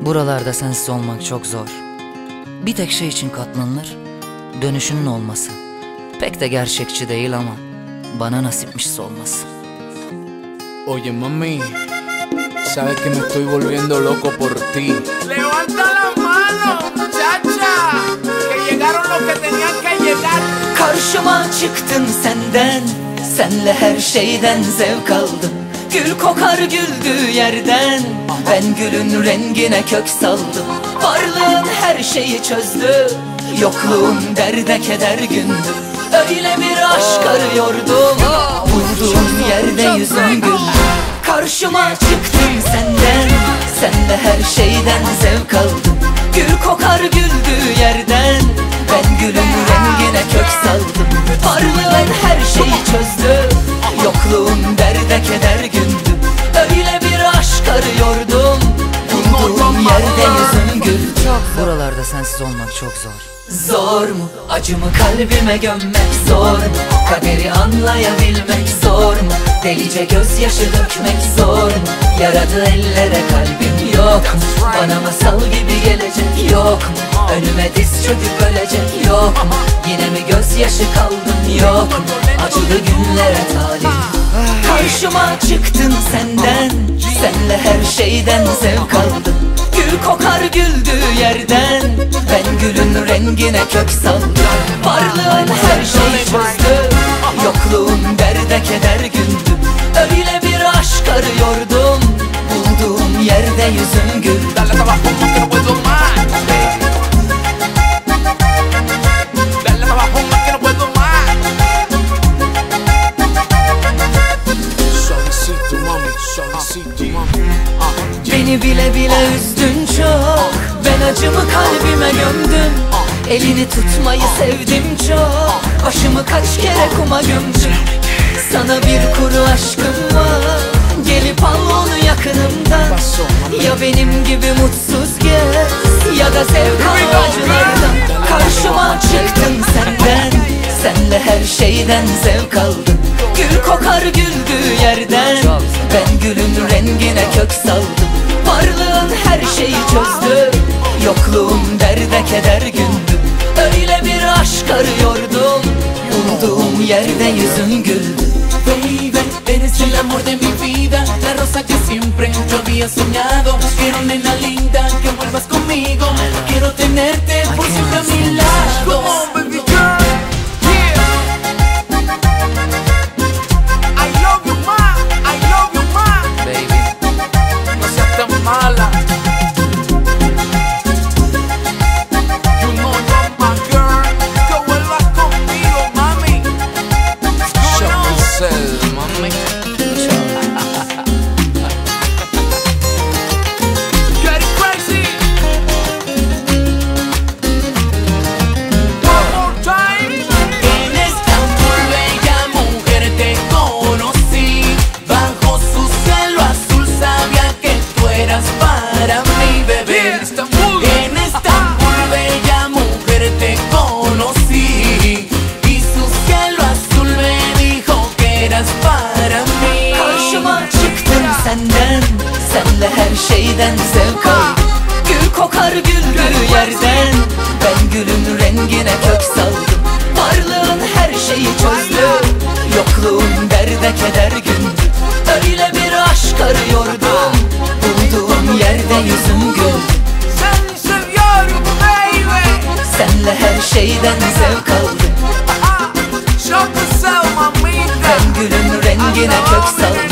Buralarda sensiz olmak çok zor. Bir tek şey için katlanılır, dönüşünün olması. Pek de gerçekçi değil ama bana nasipmiş olması. Oye mami, sabes que me estoy volviendo loco por ti. Levanta la mano, muchacha, que llegaron los que tenían que llegar. Karşıma çıktın senden, senle her şeyden zevk aldım. Gül kokar güldüğü yerden, ben gülün rengine kök saldım. Varlığın her şeyi çözdü, yokluğun derde keder gündü. Öyle bir aşk arıyordum, bulduğum yerde yüzüm güldü. Karşıma çıktın senden, senle her şeyden zevk aldım. Gül kokar güldüğü yerden, ben gülün rengine kök saldım. Varlığın her şeyi çözdü, yokluğun derde keder gündü. Öyle bir aşk arıyordum, bulduğum yerde yüzüm güldü. Buralarda sensiz olmak çok zor. Zor mu acımı kalbime gömmek, zor mu kaderi anlayabilmek, zor mu delice gözyaşı dökmek, zor mu yaradı ellere kalbim, yok mu bana masal gibi gelecek, yok mu önüme diz çöküp ölecek, yok mu yine mi gözyaşı kaldın, yok mu acılı günlere talim. Karşıma çıktın senden, senle her şeyden zevk aldım. Gül kokar güldüğü yerden, ben gülün rengine kök saldım. Varlığın her şeyi çözdü, yokluğun derde keder gündü. Öyle bir aşk arıyordum, bulduğum yerde yüzüm güldü. Beni bile bile üzdün çok, ben acımı kalbime gömdüm. Elini tutmayı sevdim çok, başımı kaç kere kuma gömdüm. Sana bir kuru aşkım var, gelip al onu yakınımdan. Ya benim gibi mutsuz gez, ya da sev kal acılardan. Karşıma çıktın senden, senle her şeyden zevk aldım. Gül kokar güldüğü yerden, ben gülün rengine kök saldım. Varlığın her şeyi çözdü, yokluğum derde keder gündü. Öyle bir aşk arıyordum, bulduğum yerde yüzüm güldü. Baby, eres el amor de mi vida, la rosa que siempre yo había soñado. Quiero nena linda que vuelvas conmigo, quiero tenerte por siempre a mi lado. Come on, baby girl, yeah. I love you, ma, I love you, ma. Baby, No seas tan mala. You know you're my girl, que vuelvas conmigo, mami. show No, no. yourself, mami. Get it crazy. One more time. En Estambul, bella mujer, te conocí. Bajo su cielo azul sabía que tú eras para mi bebé. Yeah, Estambul. En Estambul, bella mujer, te conocí. Y su cielo azul me dijo que eras para mí. Karşıma çıktın senden, senle her şeyden zevk aldım. Gül kokar güldüğü yerden, ben gülün rengine kök saldım. Varlığın her şeyi çözdü, yokluğun derde keder gündü. Öyle bir aşk arıyordum, bulduğum yerde yüzüm güldü. Seni seviyorum baby. Senle her şeyden zevk aldım. Show yourself, mamita. Ben gülün rengine kök saldım.